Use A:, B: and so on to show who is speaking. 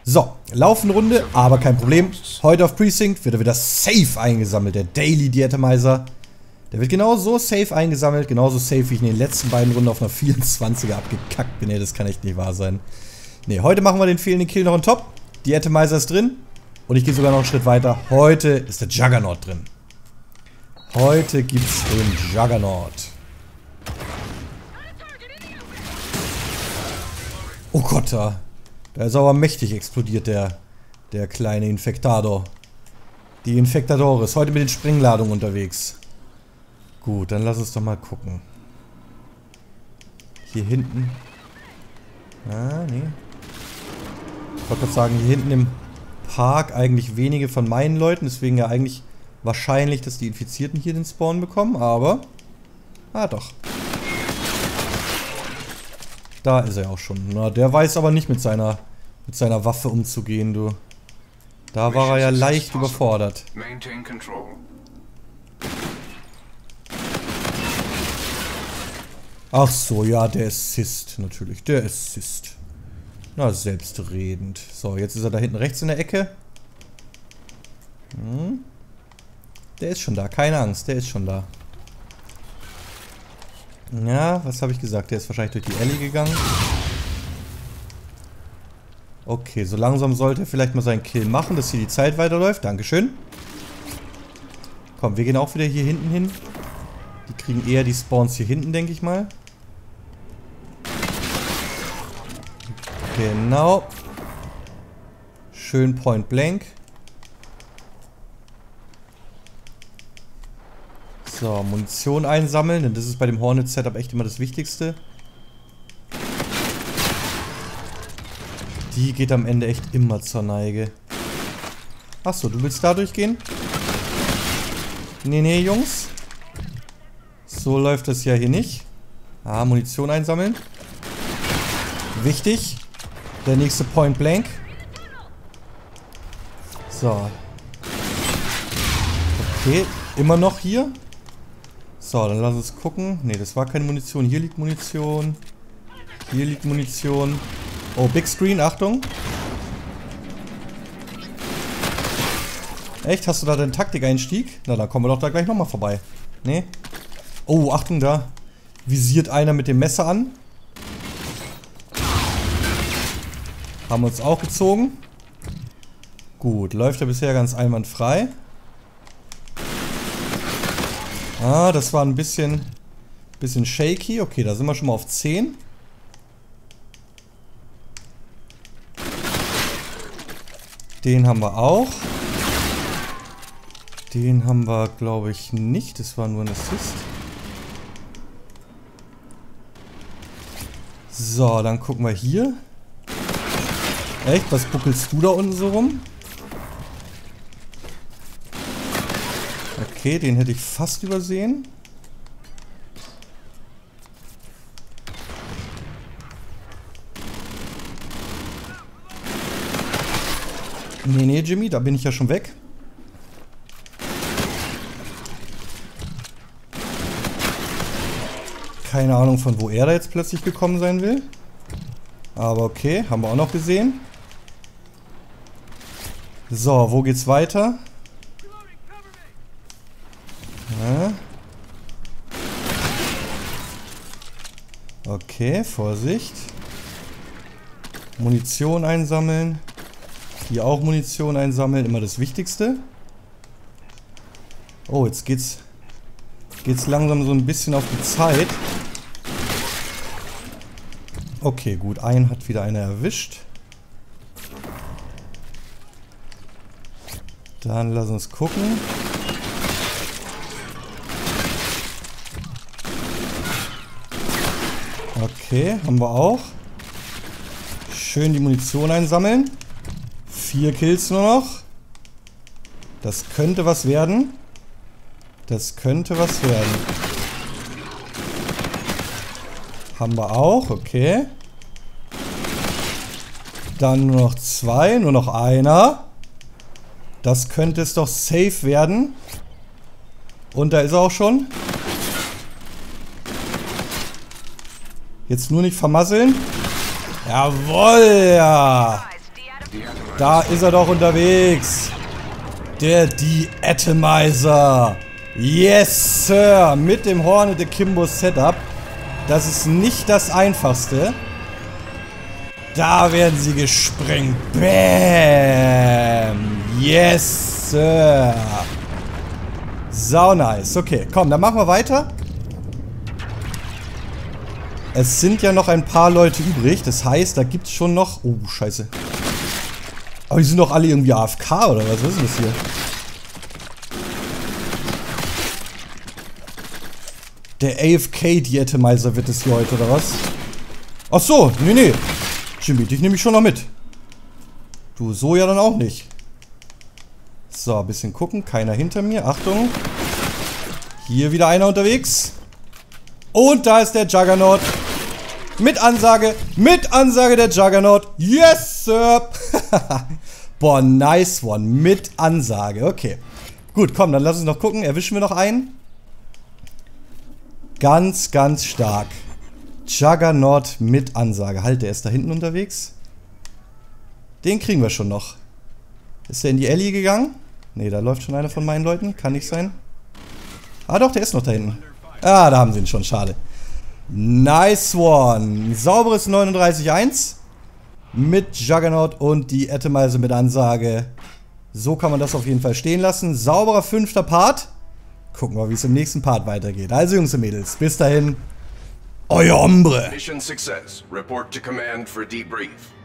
A: So, laufende Runde, aber kein Problem. Heute auf Precinct wird er wieder safe eingesammelt. Der Daily Diatomizer. Der wird genauso safe eingesammelt. Genauso safe, wie ich in den letzten beiden Runden auf einer 24er abgekackt bin. Nee, das kann echt nicht wahr sein. Nee, heute machen wir den fehlenden Kill noch on top. Diatomizer ist drin. Und ich gehe sogar noch einen Schritt weiter. Heute ist der Juggernaut drin. Heute gibt's den Juggernaut. Oh Gott, da ist aber mächtig explodiert, der kleine Infektador. Die Infektador ist heute mit den Sprengladungen unterwegs. Gut, dann lass uns doch mal gucken. Hier hinten. Ah, nee. Ich wollte gerade sagen, hier hinten im Park eigentlich wenige von meinen Leuten. Deswegen ja eigentlich wahrscheinlich, dass die Infizierten hier den Spawn bekommen. Aber... Ah, doch. Da ist er auch schon. Na, der weiß aber nicht mit seiner Waffe umzugehen, du. Da war er ja leicht überfordert. Ach so, ja, der Assist, natürlich. Der Assist. Na, selbstredend. So, jetzt ist er da hinten rechts in der Ecke. Der ist schon da, keine Angst, der ist schon da. Ja, was habe ich gesagt? Der ist wahrscheinlich durch die Alley gegangen. Okay, so langsam sollte er vielleicht mal seinen Kill machen, dass hier die Zeit weiterläuft. Dankeschön. Komm, wir gehen auch wieder hier hinten hin. Die kriegen eher die Spawns hier hinten, denke ich mal. Genau. Schön point blank. So, Munition einsammeln, denn das ist bei dem Hornet-Setup echt immer das Wichtigste. Die geht am Ende echt immer zur Neige. Achso, du willst da durchgehen? Nee, nee, Jungs. So läuft das ja hier nicht. Ah, Munition einsammeln. Wichtig. Der nächste Point Blank. So. Okay, immer noch hier. So, dann lass uns gucken. Ne, das war keine Munition. Hier liegt Munition. Hier liegt Munition. Oh, Big Screen, Achtung. Echt? Hast du da den Taktikeinstieg? Na, dann kommen wir doch da gleich nochmal vorbei. Ne? Oh, Achtung, da visiert einer mit dem Messer an. Haben wir uns auch gezogen. Gut, läuft ja bisher ganz einwandfrei. Ah, das war ein bisschen shaky. Okay, da sind wir schon mal auf 10. Den haben wir auch. Den haben wir, glaube ich, nicht. Das war nur ein Assist. So, dann gucken wir hier. Echt? Was buckelst du da unten so rum? Okay, den hätte ich fast übersehen. Nee, nee, Jimmy, da bin ich ja schon weg. Keine Ahnung, von wo er da jetzt plötzlich gekommen sein will. Aber okay, haben wir auch noch gesehen. So, wo geht's weiter? Ja. Okay, Vorsicht. Munition einsammeln. Hier auch Munition einsammeln, immer das Wichtigste. Oh, jetzt geht's langsam so ein bisschen auf die Zeit. Okay, gut, einen hat wieder einer erwischt. Dann lass uns gucken. Okay, haben wir auch. Schön die Munition einsammeln. 4 Kills nur noch. Das könnte was werden. Das könnte was werden. Haben wir auch, okay. Dann nur noch 2, nur noch einer. Das könnte es doch safe werden. Und da ist er auch schon. Jetzt nur nicht vermasseln. Jawohl, ja. Da ist er doch unterwegs. Der The Atomizer. Yes, Sir. Mit dem Hornet Akimbo Setup. Das ist nicht das Einfachste. Da werden sie gesprengt. Bam. Yes, Sir. Sau nice. Okay, komm, dann machen wir weiter. Es sind ja noch ein paar Leute übrig. Das heißt, da gibt es schon noch... Oh, scheiße. Aber die sind doch alle irgendwie AFK oder was? Was ist das hier? Der AFK The Atomizer wird es hier heute, oder was? Ach so, nee. Jimmy, dich nehme ich schon noch mit. Du, so ja dann auch nicht. So, ein bisschen gucken. Keiner hinter mir. Achtung. Hier wieder einer unterwegs. Und da ist der Juggernaut. Mit Ansage der Juggernaut. Yes, Sir. Boah, nice one. Mit Ansage. Okay. Gut, komm, dann lass uns noch gucken. Erwischen wir noch einen? Ganz, ganz stark. Juggernaut mit Ansage. Halt, der ist da hinten unterwegs. Den kriegen wir schon noch. Ist der in die Alley gegangen? Ne, da läuft schon einer von meinen Leuten. Kann nicht sein. Ah doch, der ist noch da hinten. Ah, da haben sie ihn schon. Schade. Nice one. Sauberes 39-1. Mit Juggernaut und die Atomizer mit Ansage. So kann man das auf jeden Fall stehen lassen. Sauberer 5. Part. Gucken wir, wie es im nächsten Part weitergeht. Also Jungs und Mädels, bis dahin. Euer Hombre.
B: Mission success. Report to command for debrief.